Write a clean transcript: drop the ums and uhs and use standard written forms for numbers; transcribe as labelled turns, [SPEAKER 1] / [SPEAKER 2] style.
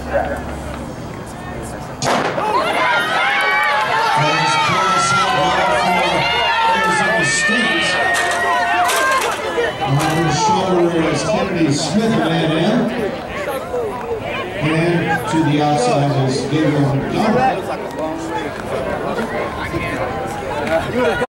[SPEAKER 1] Smith ran in, and to the outside is Gabrielle McDonald.